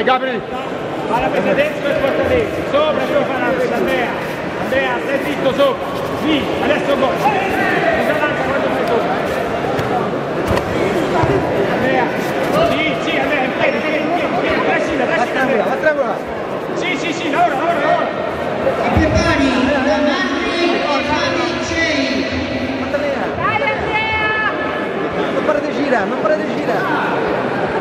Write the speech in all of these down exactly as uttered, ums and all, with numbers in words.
Vai Gabri! Fa la presa dentro e porta dentro. Sopra dove fa la presa Andrea. Andrea, stai dritto sopra. Sì, adesso go. Usa l'anca quando fai sopra. Andrea. Sì, sì, Andrea, in piedi, in piedi, in piedi. Trascina, trascina Andrea. Va triangola. Sì, sì, sì, lavora, lavora, lavora. Ti prepari, davanti e fai Jay. Dai Andrea! Non para di girare, non para di girare.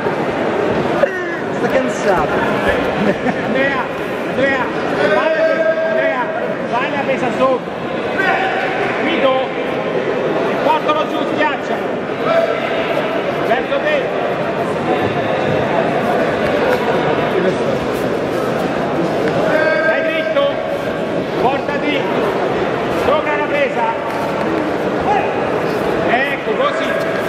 Sta cansato. Andrea, Andrea, vai la presa, Andrea, vai la presa sopra. Guido, portalo giù, schiaccialo. Verso te. Stai dritto, portati, sopra la presa. Ecco, così.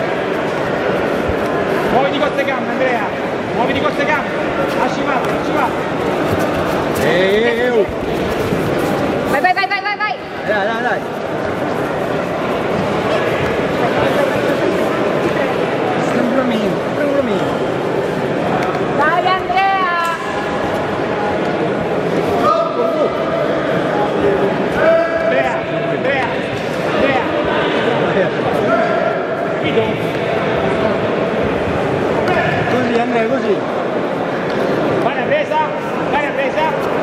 Muoviti con queste gambe, Andrea. Muoviti con queste gambe. Lasci fare, lasci fare. Ehi, ehi, ehi. Vai, vai, vai, vai, vai, vai! Dai, dai, dai. Sembra mio, sembra mio. Dai Andrea! Andrea, Andrea, Andrea. Guido. Così, Andrea, così. Vai la presa, vai la presa.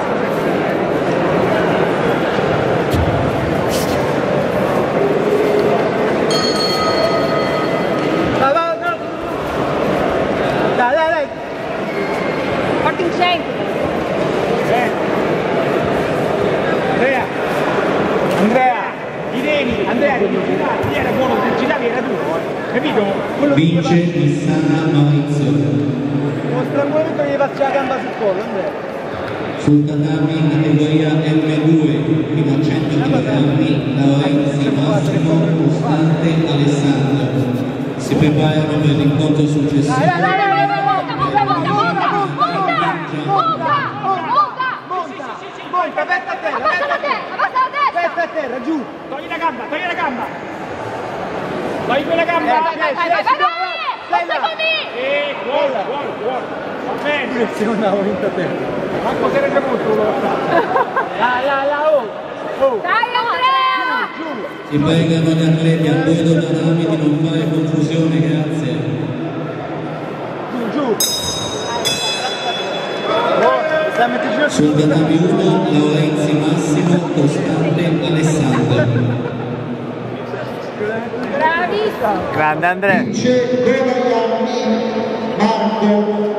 Vai, vai, no. Dai, dai, dai. Porti in centro! Eh. Andrea, Andrea, ti devi, Andrea, devi girare, ti era buono, se giravi era tuo, eh. Capito? Quello che Vince Missana Maurizio. Uno strangolamento gli passa la gamba sul collo, Andrea. Sul tatami categoria M due, fino a cento chilogrammi, Laurenzi Massimo Costante Alessandro. Si preparano per l'incontro successivo. Dai, dai, dai, dai, dai, monta, monta, monta, monta, monta, monta, monta, Monta, monta, aperta a terra, abbassa la terra, abbassa la terra! aperta a terra, giù. togli la gamba, togli la gamba. Togli quella gamba. Vai, vai, vai, vai, vai, vai! Seguimi! Eh, buono, buono, buono. Va bene. Direzione a vinta a terra. Manco se rende conto quello che fa. La, la, la, oh. Oh. Dai Andrea! Si pregano gli atleti a bordo tatami di non fare confusione, grazie. Giù, giù. Stai mettendo Sul tatami uno, Laurenzi Massimo Costante Alessandro. Bravissimo! Grande Andrea. Vince Marco